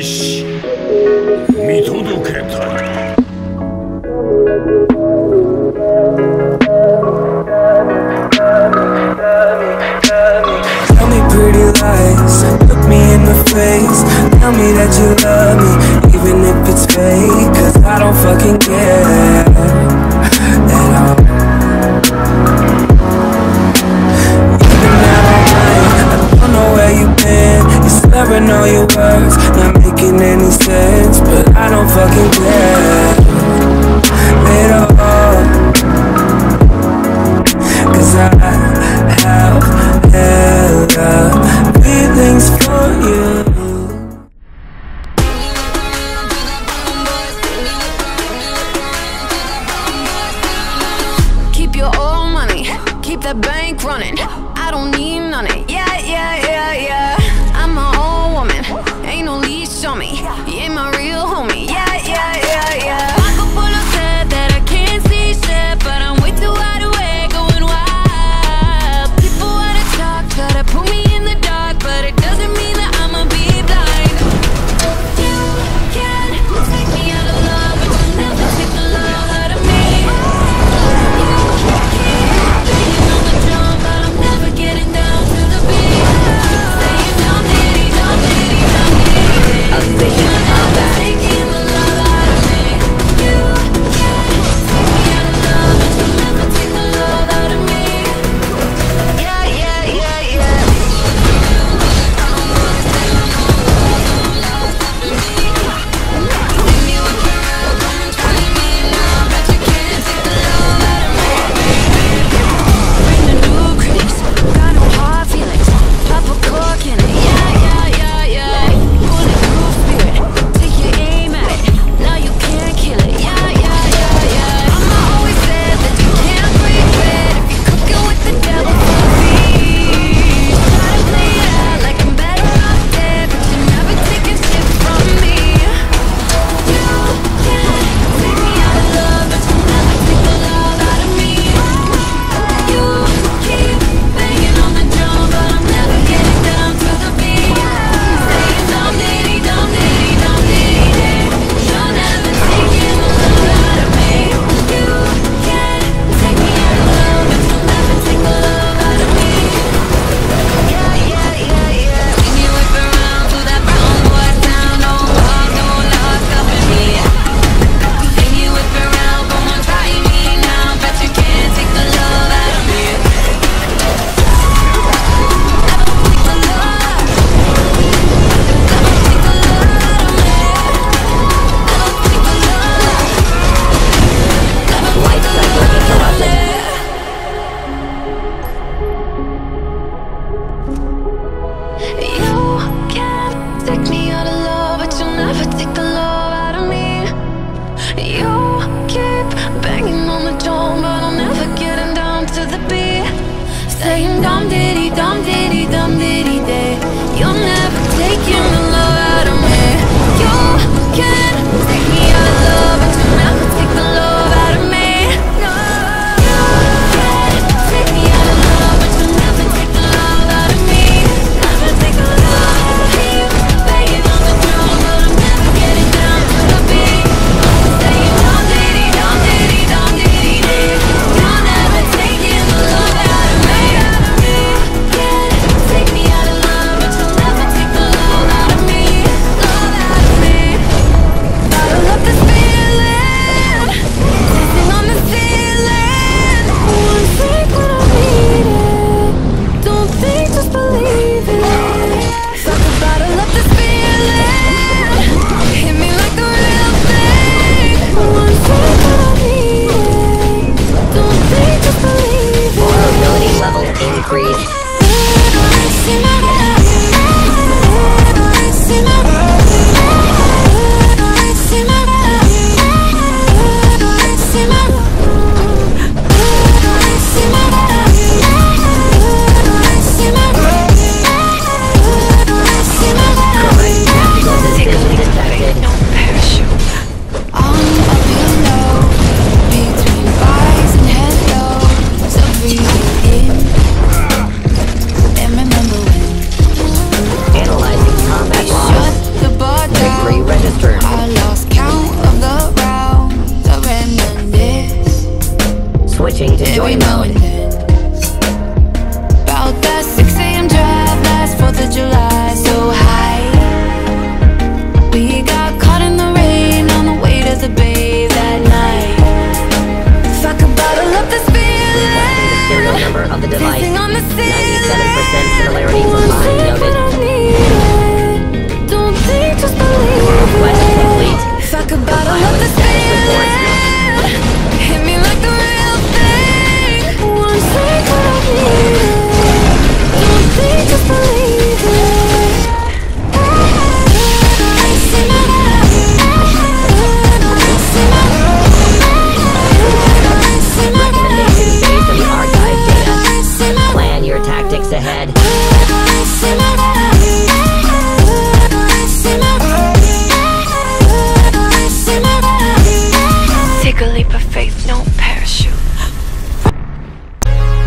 し見届けた。 Tell me pretty lies, look me in the face. Tell me that you love me, even if it's fake. Cause I don't fucking care at all. Even now I don't know where you've been. You're slurring all your words, not making any sense. But I don't fucking care at all. Cause I have hella feelings for you. Keep your old money, keep that bank running. I don't need none of it, yeah. I'm my own woman, ain't no leash on me. You ain't my real homie, yeah.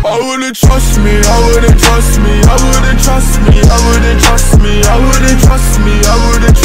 I wouldn't trust me, I wouldn't trust me, I wouldn't trust me, I wouldn't trust me, I wouldn't trust me, I wouldn't